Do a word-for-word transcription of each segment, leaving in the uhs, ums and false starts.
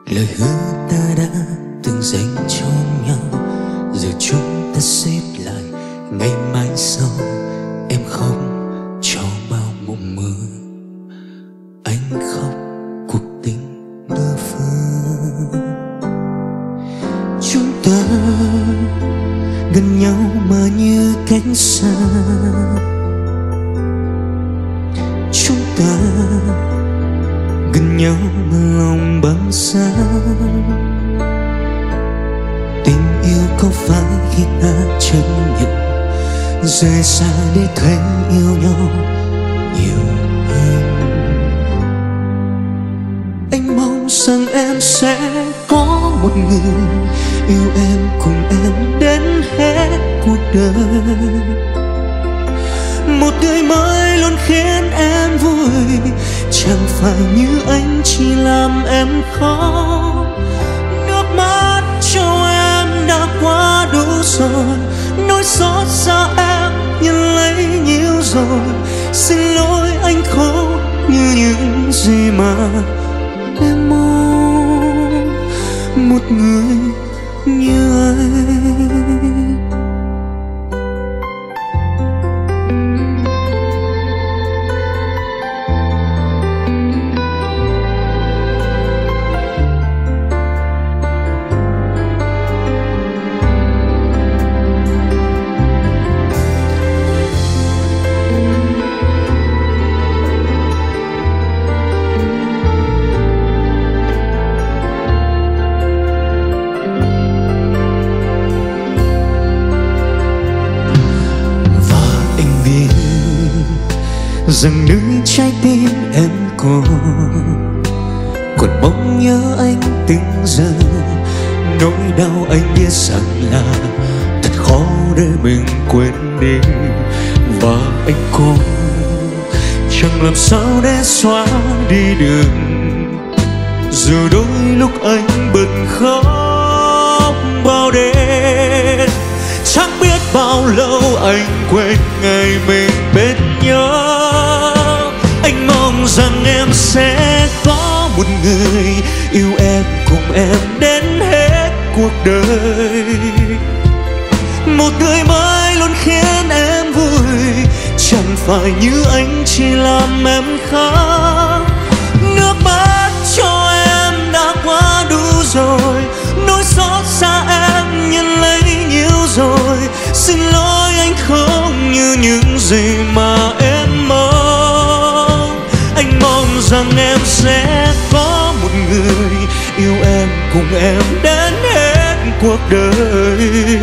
Lời hứa ta đã từng dành cho nhau, giờ chúng ta xếp lại ngày mai sau. Em khóc cho bao mộng mơ, anh khóc cuộc tình bơ vơ. Chúng ta gần nhau mà như cánh xa, chúng ta gần nhau mà lòng băng xa. Tình yêu có phải khi ta chấp nhận rời xa để thấy yêu nhau nhiều hơn? Anh mong rằng em sẽ có một người yêu em cùng em đến hết cuộc đời, một người mới luôn khiến em vui, chẳng phải như anh chỉ làm em khó. Nước mắt cho em đã quá đủ rồi, nỗi xót xa em nhận lấy nhiều rồi. Xin lỗi anh không như những gì mà em mong, một người như anh. Rằng nơi trái tim em còn còn mong nhớ anh từng giờ. Nỗi đau anh biết rằng là thật khó để mình quên đi, và anh cũng chẳng làm sao để xóa đi được. Dù đôi lúc anh bật khóc bao đêm, chẳng biết bao lâu anh quên ngày mình bên nhau. Anh mong rằng em sẽ có một người yêu em cùng em đến hết cuộc đời, một người mới luôn khiến em vui, chẳng phải như anh chỉ làm em khóc. Nước mắt cho em đã quá đủ rồi, nỗi xót xa em nhận lấy nhiều rồi. Xin lỗi anh không như những gì mà em mong. Anh mong rằng em sẽ có một người yêu em cùng em đến hết cuộc đời,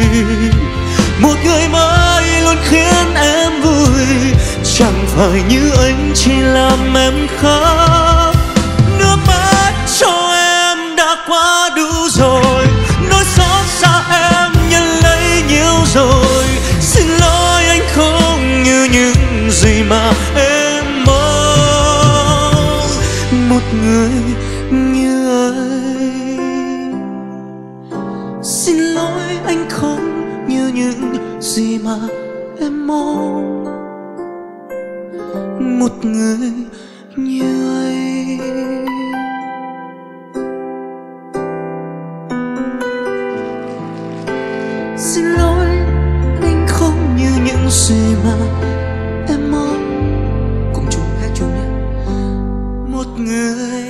một người mới luôn khiến em vui, chẳng phải như anh chỉ làm em khóc. Nước mắt cho em đã quá đủ rồi, nỗi xót xa em nhận lấy nhiều rồi. Xin lỗi anh không như những gì mà em mong, một người như anh. Xin lỗi anh không như những gì mà em mong, một người như anh. Xin lỗi anh không như những gì mà em mong. Cùng chung hát chung nhé. Một người.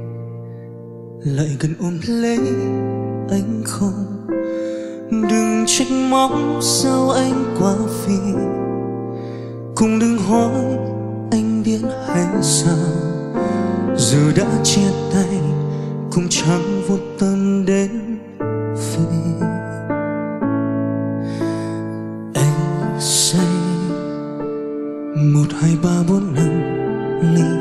lại gần ôm lấy anh không. Đừng trách móc sao anh quá phiền. Cũng đừng hỏi anh biết hay sao, giờ đã chia tay cũng chẳng vô tâm đến về. Anh say một hai ba bốn năm ly,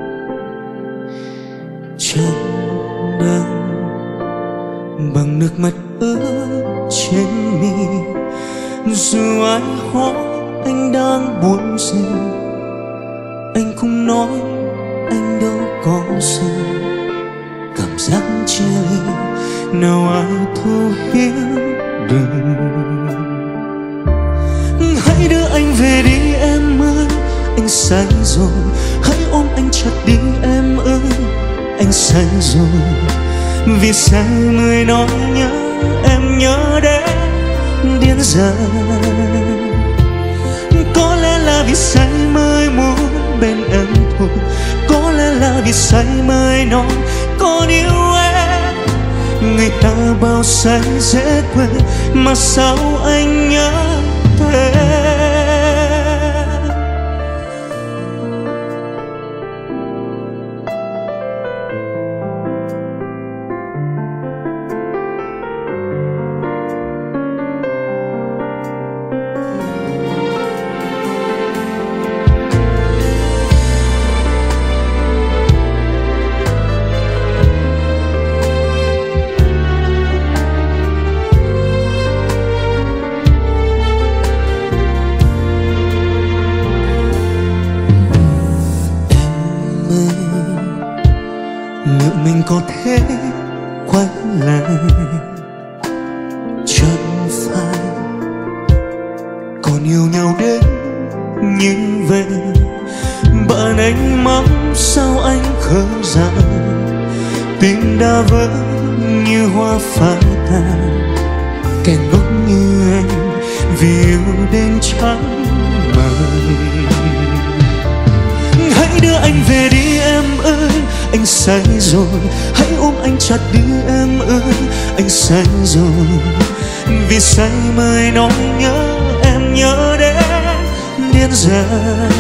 chân đắng bằng nước mắt ướt trên mi. Dù ai hỏi anh đang buồn gì, anh không nói anh đâu có gì. Cảm giác chia ly nào ai thấu hiểu được. Hãy đưa anh về đi em ơi, anh say rồi. Hãy ôm anh chặt đi em ơi, anh say rồi. Vì say mới nói nhớ em, nhớ đến điên dại. Có lẽ là vì say mới muốn bên em thôi, có lẽ là vì say mới nói còn yêu em. Người ta bao say dễ quên, mà sao anh nhớ thế. Liệu mình có thể quay lại, chẳng phải còn yêu nhau đến như vậy. Bạn anh mong sao anh khờ dại, tim đã vỡ như hoa phai tàn. Kẻ ngốc như anh vì yêu đến trắng mây. Hãy đưa anh về đi em ơi, anh say rồi. Hãy ôm anh chặt đi em ơi, anh say rồi. Vì say mới nói nhớ em, nhớ đến điên dại.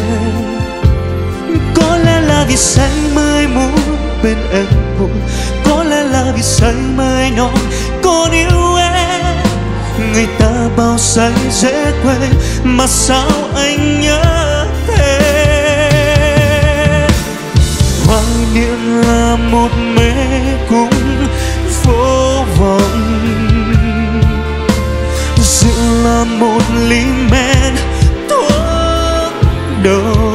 Có lẽ là vì say mới muốn bên em thôi, có lẽ là vì say mới nói còn yêu em. Người ta bao say dễ quên, mà sao anh nhớ thế. Hoài niệm là một mê cung vô vọng, rượu là một ly men thuốc đầu.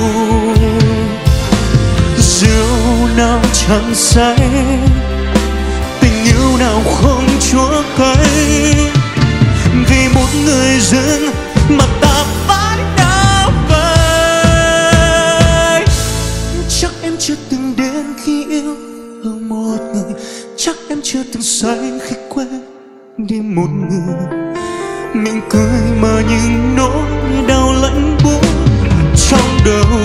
Rượu nào chẳng say, tình yêu nào không chúa cay. Vì một người dưng mà ta phải đau vậy. Chắc em chưa từng đến khi yêu ở một người, chắc em chưa từng say khi quên đi một người. Miệng cười mà những nỗi đau lạnh buốt trong đầu.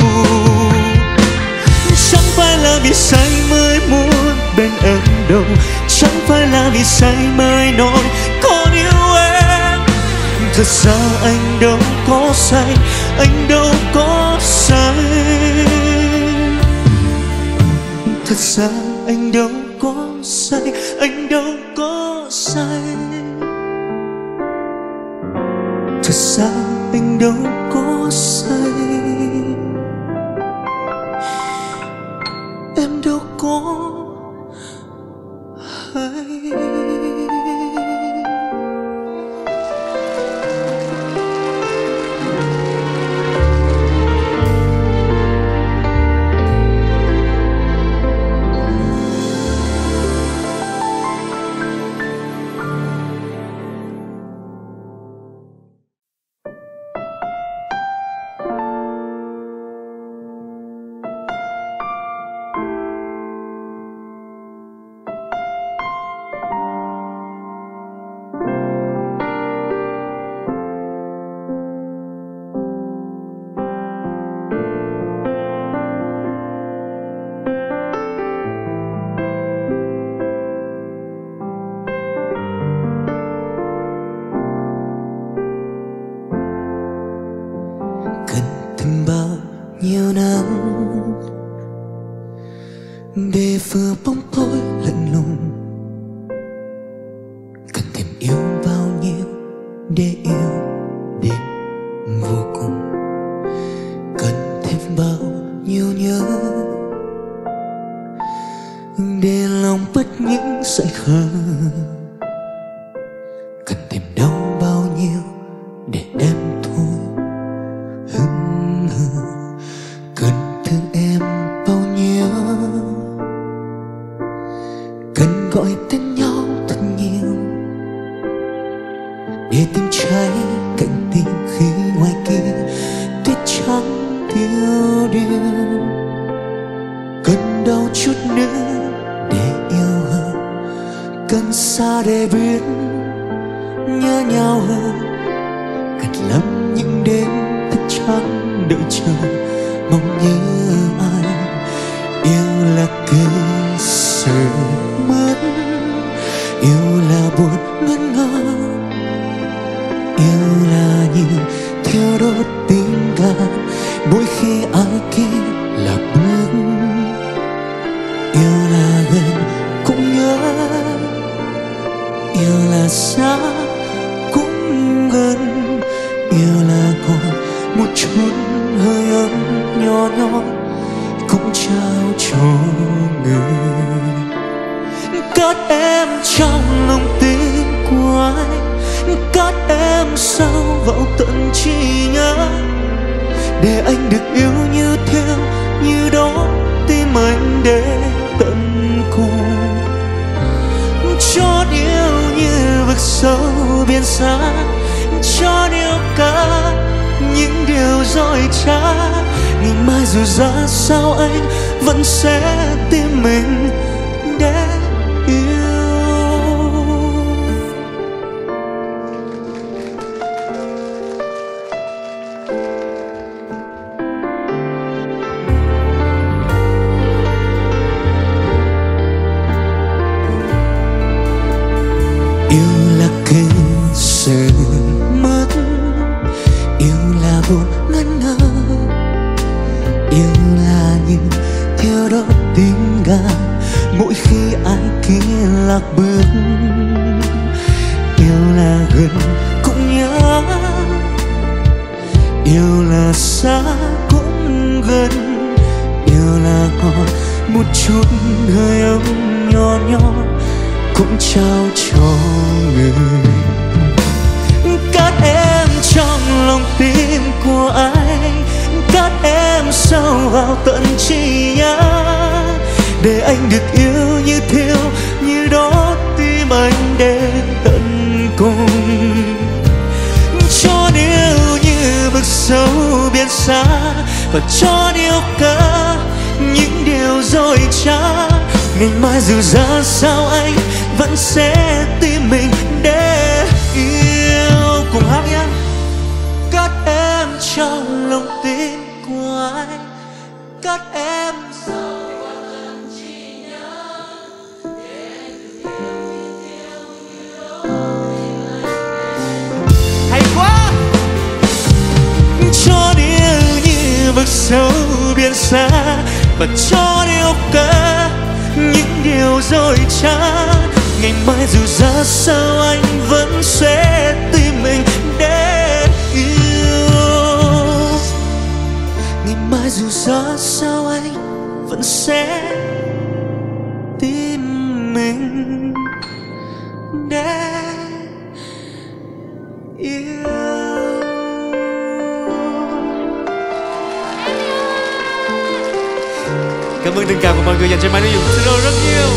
Chẳng phải là vì say mới muốn bên em đâu, chẳng phải là vì say mới nói còn yêu em. Thật ra anh đâu có say, anh đâu có say. Thật ra anh đâu có say, anh đâu có say. Thật ra anh đâu có say, em đâu có hay. vừa bóng tối lạnh lùng. Cần thêm yêu bao nhiêu để yêu đến vô cùng. Cần thêm bao nhiêu nhớ để lòng bớt những dại khờ. Cần thêm đau bao nhiêu để em thôi hững hờ. Cần thương em bao nhiêu, cần gọi tên nhau thật nhiều để tim cháy cạnh tim khi ngoài kia tuyết trắng tiêu điều. Cần đau chút nữa để yêu hơn, cần xa để biết nhớ nhau hơn. Cần lắm những đêm thức trắng đợi chờ mong nhớ ai. Yêu là cơn sợ mất, yêu là buồn ngẩn ngơ, yêu là như thiêu đốt tình cảm mỗi khi ai kia lạc bước. Yêu là gần cũng nhớ, yêu là xa cũng gần. Yêu là còn một chút hơi ấm nhỏ nhỏ cũng trao cho người. Cất em trong lòng tim của anh, cất em sâu vào tận trí nhớ để anh được yêu như theo như đó tim anh để tận cùng. Cho yêu như vực sâu biển xa, cho yêu cả những điều dối trá. Ngày mai dù ra sao anh vẫn sẽ tìm mình để yêu. Yêu là cơn sợ mất, yêu là buồn ngẩn ngơ, yêu là như thiêu đốt tình cảm mỗi khi ai kia lạc bước. Yêu là gần cũng nhớ, yêu là xa cũng gần. Yêu là còn một chút hơi ấm nhỏ nhỏ cũng trao cho người. Cất em trong lòng tim của anh, cất em sâu vào tận trí nhớ để anh được yêu như thiêu như đó tim anh đến tận cùng. Cho yêu như vực sâu biển xa và cho yêu cả những điều dối trá. Ngày mai dù ra sao anh vẫn sẽ tìm mình để yêu. Cùng hát nhé. Cất em trong lòng tim của anh, cất em sâu vào tận trí nhớ để anh được yêu như thiêu như đó tim anh. Hay quá. Cho yêu như vực sâu biển xa và cho yêu cả những điều dối trá. Ngày mai dù ra sao anh vẫn sẽ tìm mình để yêu. Ngày mai dù ra sao anh vẫn sẽ tìm mình để yêu. Cảm ơn tình cảm của mọi người dành cho Mai Nữ Dũng Studio rất nhiều.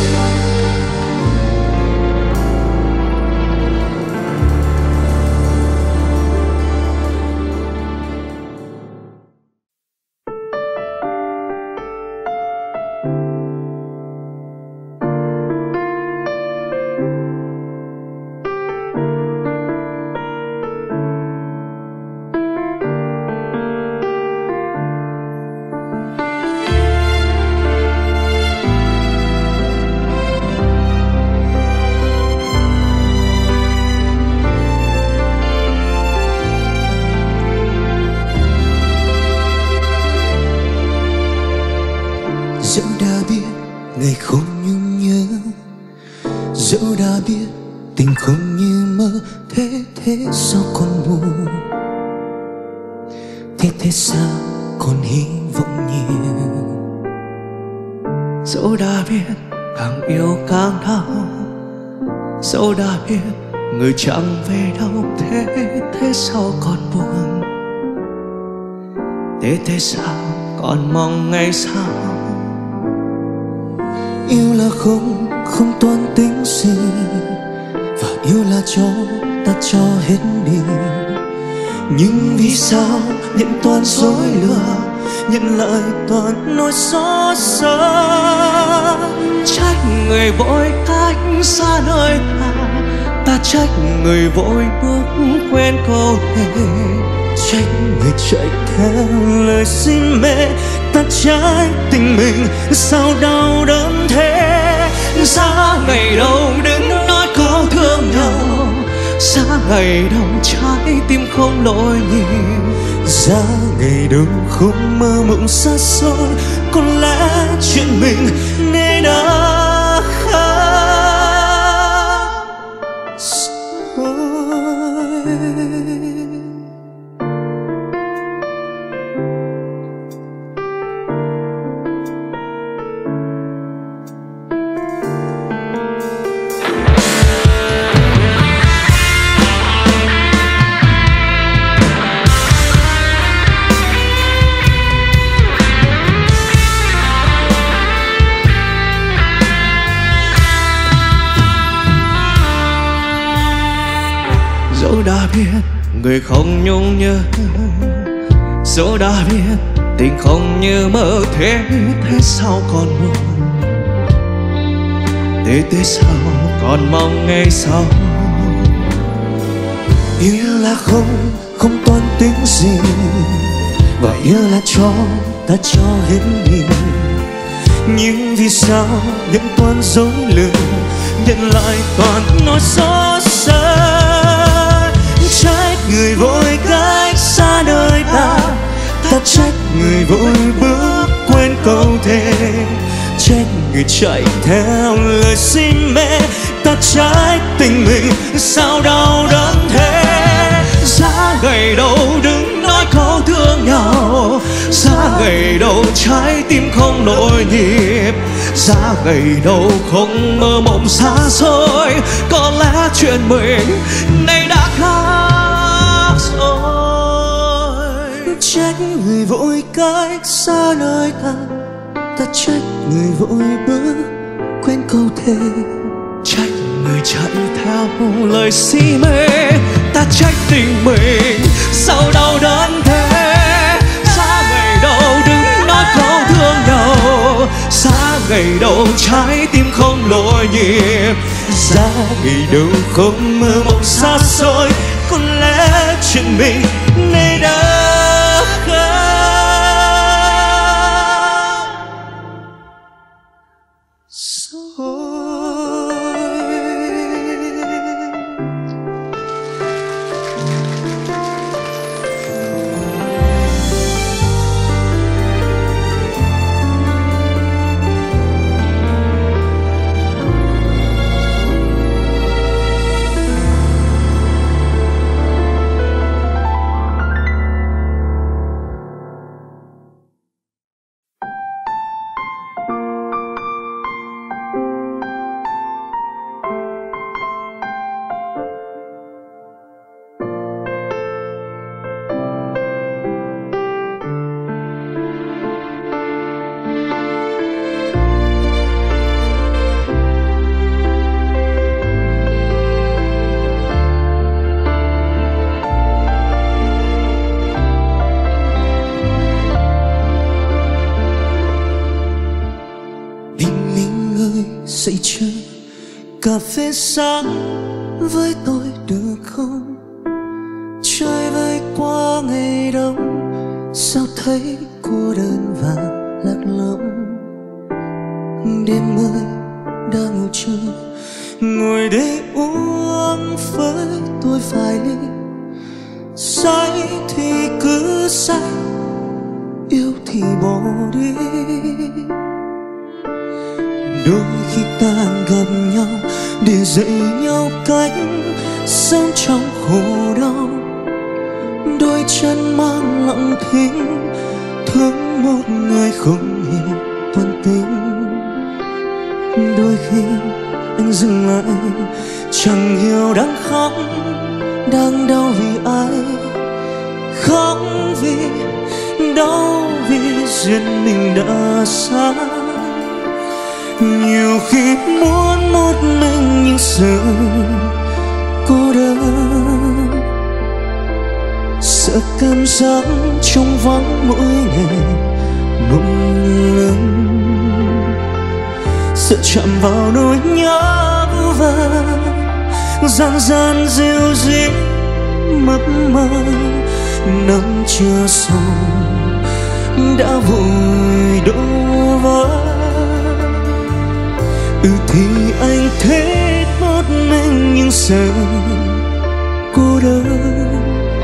thế sao còn buồn, thế thế sao còn hy vọng nhiều. Dẫu đã biết càng yêu càng đau, dẫu đã biết người chẳng về đâu, thế thế sao còn buồn, thế thế sao còn mong ngày sau. Yêu là không, không toan tính gì, và yêu là cho ta cho hết đi. Nhưng vì sao nhận toàn dối lừa, nhận lại toàn nỗi xót xa. Trách người vội cách xa nơi ta, ta trách người vội bước quên câu thề. Trách người chạy theo lời xin mê, ta trách tình mình sao đau đớn thế. Giá ngày đầu đứng nói câu thương nhau, giá ngày đầu trái tim không lỗi nhịp. Giá ngày đầu không mơ mộng xa xôi, có lẽ chuyện mình nên đã khác rồi. Dẫu đã biết người không nhung nhớ, dẫu đã biết tình không như mơ, thế thế sao còn buồn, thế thế sao còn mong ngày sau. Yêu là không, không toan tính gì, và yêu là cho ta cho hết đi. Nhưng vì sao nhận toàn dối lừa, nhận lại toàn nỗi xót xa. Trách người vội cách xa đời ta, ta trách người vội bước quên câu thề. Trách người chạy theo lời xin mê, ta trách tình mình sao đau đớn thế. Giá ngày đầu đứng nói câu thương nhau, giá ngày đầu trái tim không nổi nhịp. Giá ngày đầu không mơ mộng xa xôi, có lẽ chuyện mình nay đã khác rồi. Trách người vội cách xa nơi ta, ta trách người vội bước quên câu thề. Trách người chạy theo lời si mê, ta trách tình mình sao đau đớn thế. Giá ngày đầu đứng nói câu thương nhau, giá ngày đầu trái tim không lỗi nhịp. Giá ngày đầu không mơ mộng xa xôi, có lẽ chuyện mình nay đã khác rồi. Dậy trưa cà phê sáng với tôi được không? Trời vơi qua ngày đông, sao thấy cô đơn và lạc lõng. Đêm ơi đã ngủ chưa, ngồi đây uống với tôi vài ly. Say thì cứ say, yêu thì bỏ đi. Đôi khi ta gặp nhau để dạy nhau cách sống trong khổ đau, đôi chân mang lặng thinh thương một người không hề toàn tính. Đôi khi anh dừng lại chẳng hiểu đang khóc đang đau vì ai, khóc vì đau vì duyên mình đã xa. Nhiều khi muốn một mình nhưng sợ cô đơn, sợ cảm giác trong vắng mỗi ngày mỗi lần, sợ chạm vào nỗi nhớ vu vơ gian gian dịu dít mập mờ. Nắng chưa xong đã vội đổ vỡ. Ừ thì anh thích một mình nhưng sợ cô đơn,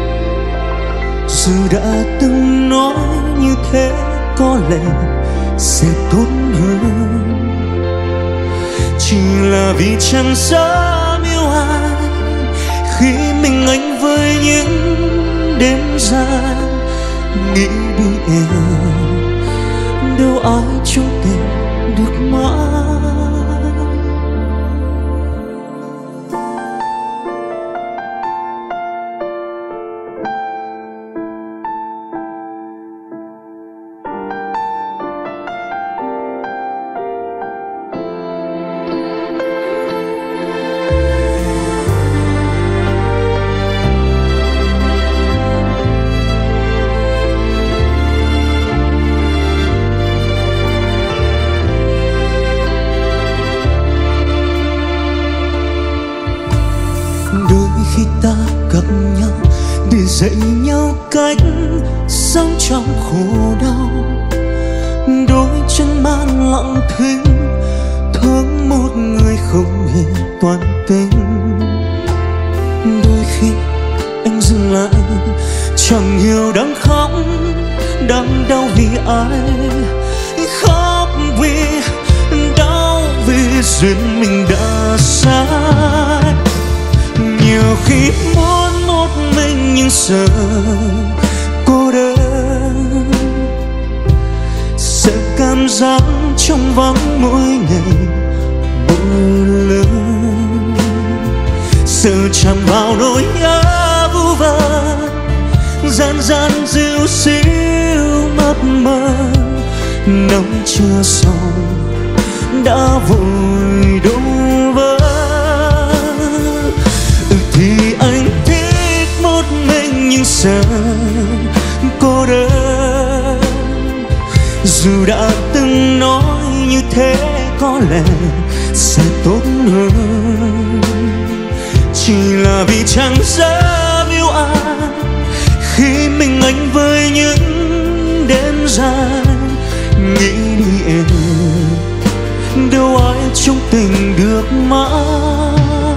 dù đã từng nói như thế có lẽ sẽ tốt hơn. Chỉ là vì chẳng dám yêu ai khi mình anh với những đêm dài. Nghĩ đi em, đâu ai chung tình được mãi. Khi ta gặp nhau để dạy nhau cách sống trong khổ đau, đôi chân mang lặng thinh thương một người không hề toàn tính. Đôi khi anh dừng lại chẳng hiểu đang khóc đang đau vì ai, khóc vì đau vì duyên mình đã sai. Nhiều khi muốn một mình nhưng sợ cô đơn, sợ cảm giác trong vắng mỗi ngày mỗi lần, sợ chạm vào nỗi nhớ vu vơ gian gian dịu xíu mập mờ. Nắng chưa xong đã vội đổ vỡ. Thì anh thích một mình nhưng sợ cô đơn, dù đã từng nói như thế có lẽ sẽ tốt hơn. Chỉ là vì chẳng dám yêu ai khi mình anh với những đêm dài. Nghĩ đi em, đâu ai chung tình được mãi.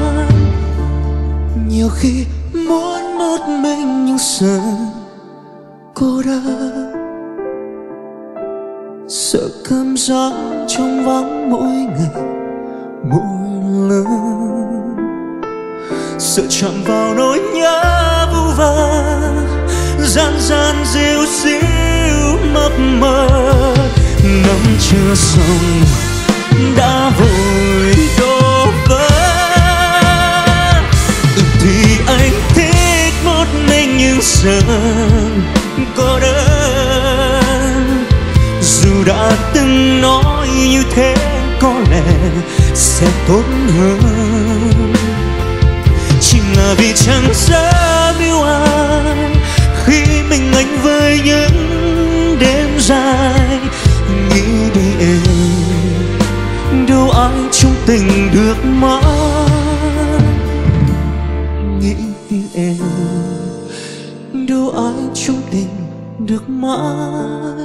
Nhiều khi muốn một mình nhưng sợ cô đơn, sợ cảm giác trong vắng mỗi ngày mỗi lần, sợ chạm vào nỗi nhớ vu vơ gian gian dịu xíu mập mờ. Năm chưa xong đã vội đổ vỡ. Thì anh thích một mình nhưng sợ cô đơn, dù đã từng nói như thế có lẽ sẽ tốt hơn. Chỉ là vì chẳng dám yêu ai khi mình anh với những đêm dài. Nghĩ đi em, đâu ai chung tình được mãi. Nghĩ đi em, đâu ai chung tình được mãi.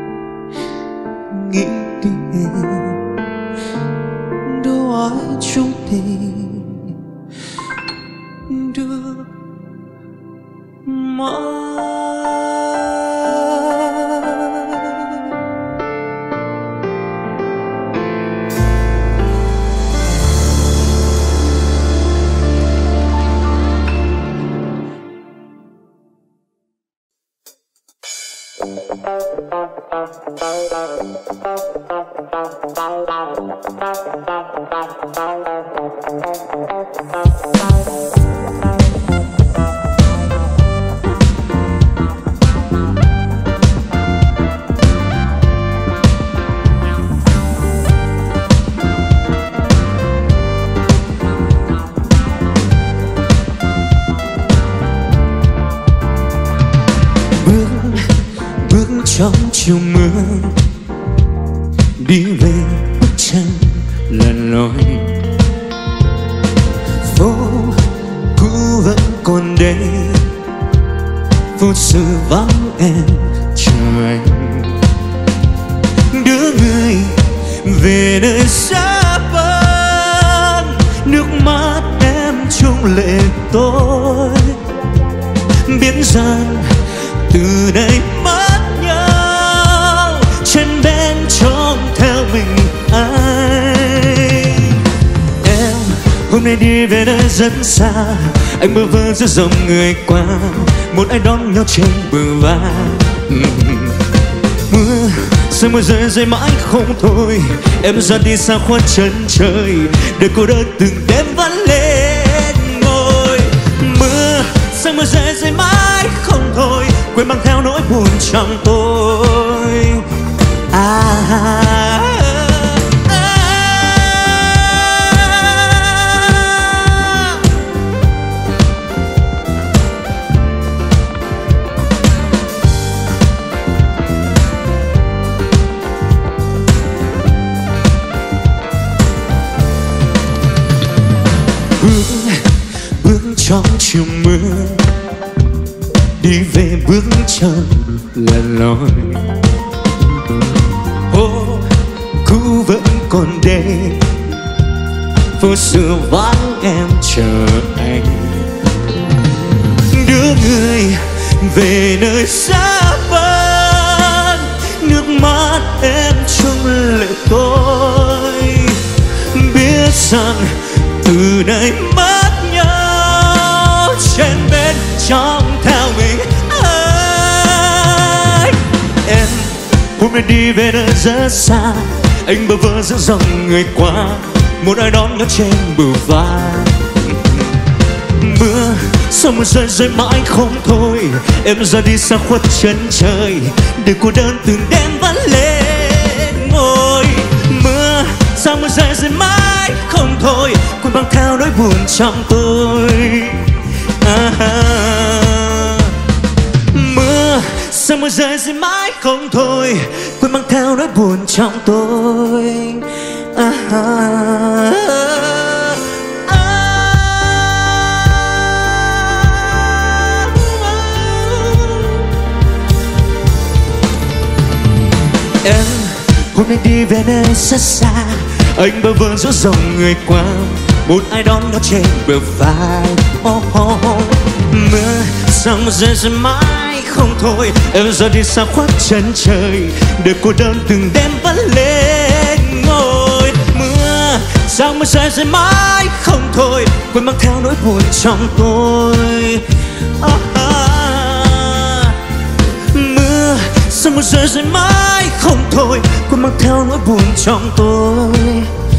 Nghĩ đi em, đâu ai chung tình được mãi. Trong chiều mưa đi về bước chân lần lối, phố cũ vẫn còn đây, phố xưa vắng em chờ anh. Đưa người về nơi xa vắng, nước mắt em chung lệ tôi, biết rằng từ đây mất trên bên trông theo mình ai. Em hôm nay đi về nơi rất xa, anh bơ vơ giữa dòng người qua, một ai đón nhau trên bờ vai. Mưa sương mưa rơi rơi mãi không thôi, em ra đi xa khuất chân trời, để cô đơn từng đêm vẫn lên ngồi. Mưa sương mưa rơi rơi mãi không thôi, quên mang theo nỗi buồn trong tôi. À, à, à, bước bước trong chiều mưa, đi về bước chân lần lối, cũ vẫn còn đây, phố xưa vắng em chờ anh. Đưa người về nơi xa vắng, nước mắt em chung lệ tôi, biết rằng từ nay mất nhau trên bên trong theo mình ai. Em hôm nay đi về nơi rất xa, anh bơ vơ giữa dòng người qua, một ai đón nhau trên bờ vai. Mưa sương mưa rơi rơi mãi không thôi, em ra đi xa khuất chân trời, để cô đơn từng đêm vẫn lên ngồi. Mưa sương mưa rơi rơi mãi không thôi, quên mang theo nỗi buồn trong tôi. À, à. Mưa sương mưa rơi rơi mãi không thôi, quên mang theo nỗi buồn trong tôi. À, à, à, à. Em hôm nay đi về nơi rất xa, anh bơ vơ giữa dòng người qua, một ai đón nó trên bờ vai. Oh, oh, oh. Mưa sương rơi rơi mãi không thôi, em ra đi xa khuất chân trời, để cô đơn từng đêm vẫn lên ngồi. Mưa sương mưa rơi rơi mãi không thôi, quên mang theo nỗi buồn trong tôi. Oh, oh. Mưa sương mưa rơi rơi mãi không thôi, quên mang theo nỗi buồn trong tôi.